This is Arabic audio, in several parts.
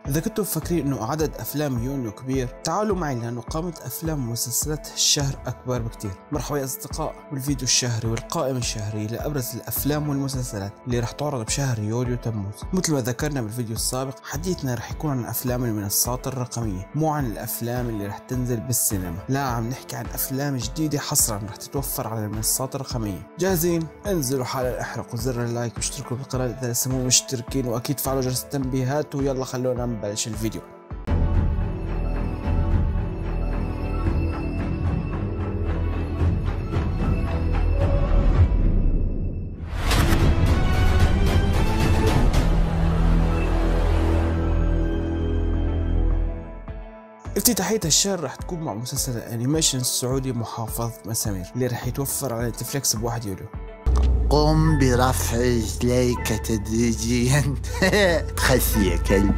إذا كنتم مفكرين إنه عدد أفلام يونيو كبير، تعالوا معي لأنه قائمة أفلام ومسلسلات الشهر أكبر بكتير. مرحبا يا أصدقاء، والفيديو الشهري والقائمة الشهرية لأبرز الأفلام والمسلسلات اللي رح تعرض بشهر يوليو تموز. مثل ما ذكرنا بالفيديو السابق، حديثنا رح يكون عن أفلام المنصات الرقمية، مو عن الأفلام اللي رح تنزل بالسينما، لا عم نحكي عن أفلام جديدة حصرا رح تتوفر على المنصات الرقمية. جاهزين؟ انزلوا حالا احرقوا زر اللايك واشتركوا بالقناة إذا لسه مو مشتركين، وأكيد فعلوا جرس التنبيهات، ويلا خلونا نبلش الفيديو. افتتاحية الشهر رح تكون مع مسلسل الانيميشن السعودي محافظة مسامير اللي رح يتوفر على نتفليكس ب1 يوليو. قم برفع رجليك تدريجيا. تخسي يا كلب.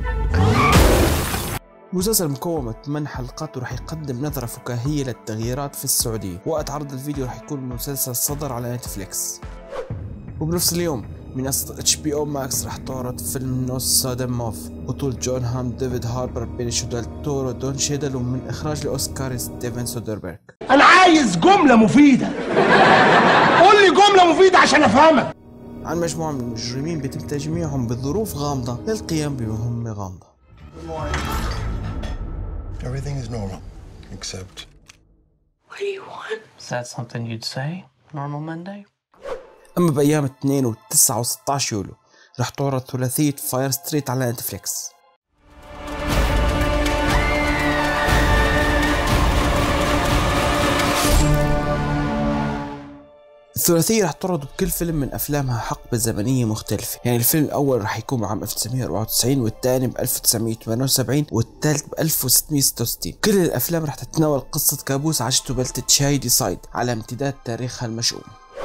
مسلسل مكون من 8 حلقات ورح يقدم نظرة فكاهية للتغييرات في السعودية. وقت عرض الفيديو رح يكون المسلسل صدر على نتفليكس. وبنفس اليوم منصة HBO Max رح تعرض فيلم نوس سادموف بطولة جون هام، ديفيد هاربر، بينيشيو ديل تورو، دون شيدل، ومن إخراج الأوسكاري ستيفن سودربيرغ. أنا عايز جملة مفيدة. قول لي جملة مفيدة عشان أفهمها. عن مجموعة من المجرمين بيتم تجميعهم بظروف غامضة للقيام بمهمة غامضة. Everything is normal, except... What do you want? Is that something you'd say? Normal Monday? أما بأيام 2 و9 و16 يوليو رح تعرض ثلاثية فاير ستريت على نتفليكس. الثلاثية رح تعرض بكل فيلم من أفلامها حقبة زمنية مختلفة، يعني الفيلم الأول رح يكون بعام 1994، والثاني ب 1978، والثالث ب 1666. كل الأفلام رح تتناول قصة كابوس عاشته بلدة شايدي سايد على امتداد تاريخها المشؤوم.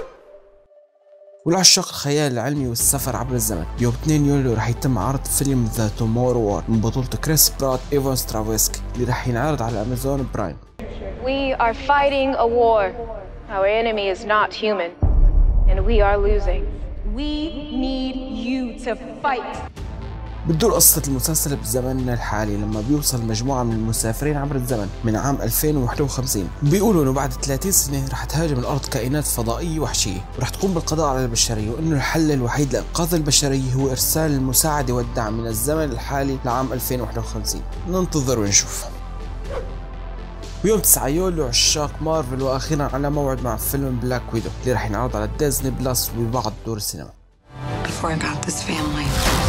ولعشاق الخيال العلمي والسفر عبر الزمن، يوم 2 يوليو رح يتم عرض فيلم ذا تومورو وور من بطولة كريس برات إيفان سترافيسكي اللي رح ينعرض على أمازون برايم. We are fighting a war. Our enemy is not human, and we are losing. We need you to fight. بتدور قصة المسلسل بزمننا الحالي لما بيوصل مجموعة من المسافرين عبر الزمن من عام 2051. بيقولوا انه بعد 30 سنة رح تهاجم الارض كائنات فضائية وحشية ورح تقوم بالقضاء على البشرية، وانه الحل الوحيد لإنقاذ البشرية هو ارسال المساعدة والدعم من الزمن الحالي لعام 2051. ننتظر ونشوف. ويوم 9 يوليو عشاق مارفل واخيرا على موعد مع فيلم بلاك ويدو اللي رح ينعرض على ديزني بلس وبعض دور السينما. Before I got this family,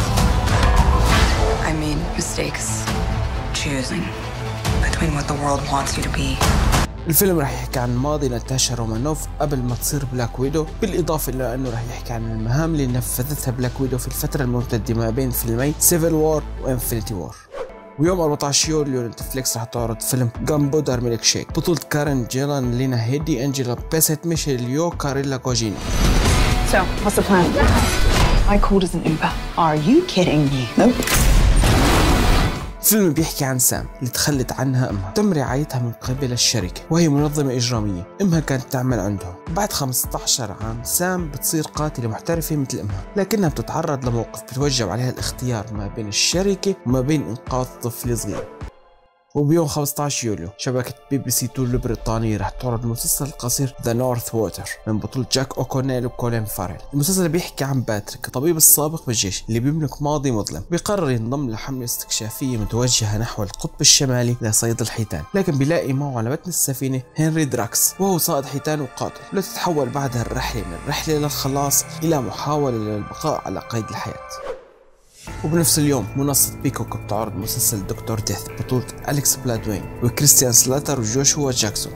I made mistakes choosing between what the world wants you to be. الفيلم رح يحكي عن ماضي ناتاشا رومانوف قبل ما تصير بلاك ويدو، بالإضافة إلى أنه رح يحكي عن المهام اللي نفذتها بلاك ويدو في الفترة الممتدة ما بين فيلمي سيفل وور وإنفينيتي وور. ويوم 14 يوليو نتفليكس رح تعرض فيلم جامبودر ميلك شيك بطولة كارين جيلان، لينا هيدي، أنجيلا بيسيت، ميشيل يو، كاريلا كوجينو. So, what's the plan? I called as an Uber. Are you kidding me? Nope. الفيلم بيحكي عن سام اللي تخلت عنها امها، تم رعايتها من قبل الشركة وهي منظمة إجرامية امها كانت تعمل عندهم. بعد 15 عام سام بتصير قاتلة محترفة مثل امها، لكنها بتتعرض لموقف بتوجب عليها الاختيار ما بين الشركة وما بين إنقاذ طفل صغير. وبيوم 15 يوليو شبكة BBC 2 البريطانية رح تعرض المسلسل القصير ذا نورث ووتر من بطولة جاك أوكونيل وكولين فاريل. المسلسل بيحكي عن باتريك الطبيب السابق بالجيش اللي بيملك ماضي مظلم، بيقرر ينضم لحملة استكشافية متوجهة نحو القطب الشمالي لصيد الحيتان، لكن بيلاقي معه على متن السفينة هنري دراكس وهو صائد حيتان وقاتل. لتتحول بعدها الرحلة من رحلة للخلاص إلى محاولة للبقاء على قيد الحياة. وبنفس اليوم منصة بيكوك بتعرض مسلسل دكتور ديث بطولة أليكس بلادوين وكريستيان سلاتر وجوشوا جاكسون.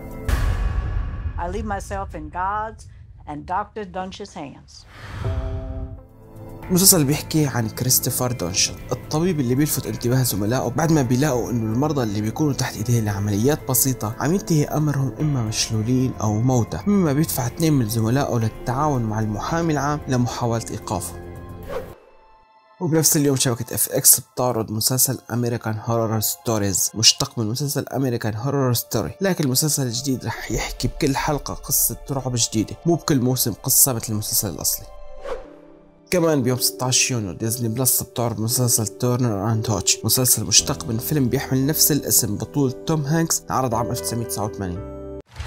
I leave myself in God's and Dr. Dunsh's hands. المسلسل بيحكي عن كريستوفر دونشل الطبيب اللي بيلفت انتباه زملائه بعد ما بيلاقوا انه المرضى اللي بيكونوا تحت ايديه لعمليات بسيطة عم ينتهي امرهم اما مشلولين او موتى، مما بيدفع 2 من زملائه للتعاون مع المحامي العام لمحاولة ايقافه. وبنفس اليوم شبكة FX بتعرض مسلسل أمريكان هورر ستوريز مشتق من مسلسل أمريكان هورر ستوري، لكن المسلسل الجديد رح يحكي بكل حلقة قصة رعب جديدة، مو بكل موسم قصة مثل المسلسل الأصلي. كمان بيوم 16 يونيو ديزني بلس بتعرض مسلسل تورنر اند هوتش، مسلسل مشتق من فيلم بيحمل نفس الاسم بطولة توم هانكس، عرض عام 1989.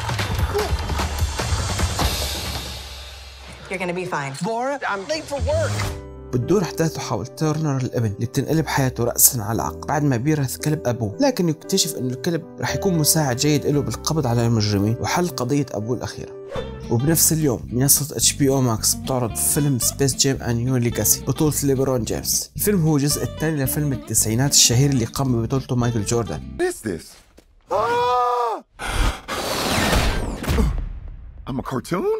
You're gonna be fine. Laura, I'm late for work. بتدور احداثه حول تورنر الابن اللي بتنقلب حياته رأسا على عقب بعد ما بيرث كلب ابوه، لكن يكتشف انه الكلب رح يكون مساعد جيد له بالقبض على المجرمين وحل قضية ابوه الاخيرة. وبنفس اليوم منصة HBO Max بتعرض فيلم سبيس جيم أند نيو ليجاسي بطولة ليبرون جيمس. الفيلم هو الجزء الثاني لفيلم التسعينات الشهير اللي قام ببطولته مايكل جوردن. I'm a cartoon?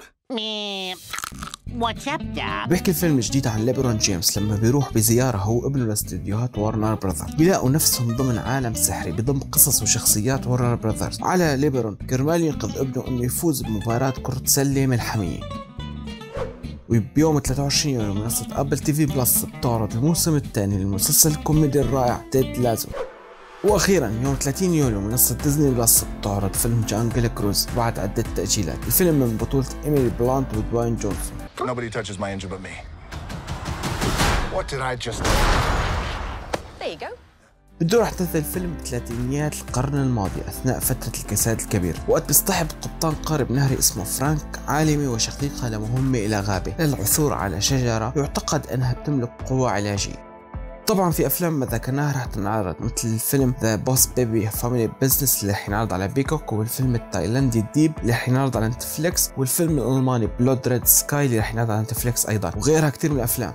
بيحكي الفيلم الجديد عن ليبرون جيمس لما بيروح بزيارة هو وابنه لاستديوهات وارنر براذرز، بيلاقوا نفسهم ضمن عالم سحري بضم قصص وشخصيات وارنر براذرز. على ليبرون كرمال ينقذ ابنه انه يفوز بمباراة كرة سلة ملحمية. وبيوم 23 يونيو منصة ابل تي في بلس بتعرض الموسم الثاني للمسلسل الكوميدي الرائع تيد لازو. واخيرا يوم 30 يوليو منصة ديزني بلس بتعرض فيلم جانجل كروز بعد عدة تأجيلات. الفيلم من بطولة إيميلي بلانت ودواين جونسون. Nobody touches my engine but me. What did I just do? There you go. بتدور أحداث الفيلم بثلاثينيات القرن الماضي أثناء فترة الكساد الكبير، وقت بيصطحب قبطان قارب نهري اسمه فرانك عالمي وشقيقه لمهمة إلى غابة للعثور على شجرة يعتقد أنها بتملك قوة علاجية. طبعا في افلام ما ذكرناها رح تنعرض مثل الفيلم ذا بوس بيبي فاميلي بزنس اللي رح ينعرض على بيكوك، والفيلم التايلاندي ديب اللي رح ينعرض على نتفليكس، والفيلم الالماني بلود ريد سكاي اللي رح ينعرض على نتفليكس ايضا، وغيرها كثير من الافلام.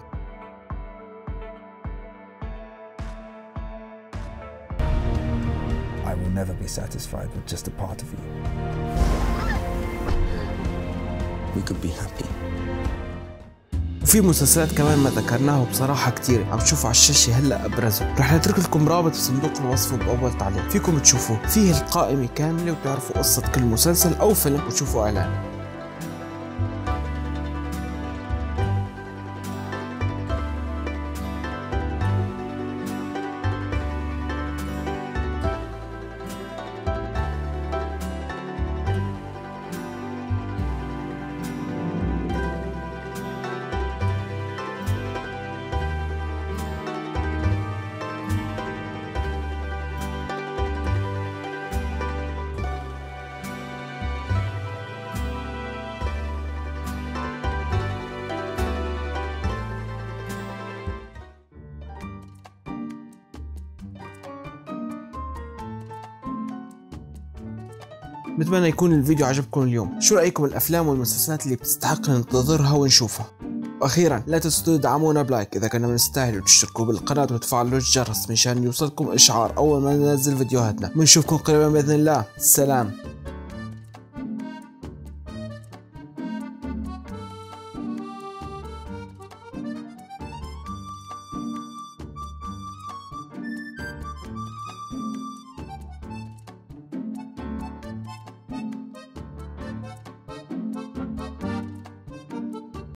I will never be satisfied with just a part of you. We could be happy. وفي مسلسلات كمان ما ذكرناه بصراحة كتير عم تشوفوا على الشاشة هلا ابرزوا، رح نترك لكم رابط في صندوق الوصف باول تعليق فيكم تشوفوه، فيه القائمة كاملة وتعرفوا قصة كل مسلسل او فيلم وتشوفوا اعلان. بتمنى يكون الفيديو عجبكم اليوم. شو رأيكم الأفلام والمسلسلات اللي بتستحق ننتظرها ونشوفها؟ وأخيرا لا تنسوا تدعمونا بلايك إذا كنا بنستاهل، وتشتركوا بالقناة وتفعلوا الجرس مشان يوصلكم إشعار أول ما ننزل فيديوهاتنا. بنشوفكم قريبا بإذن الله. سلام.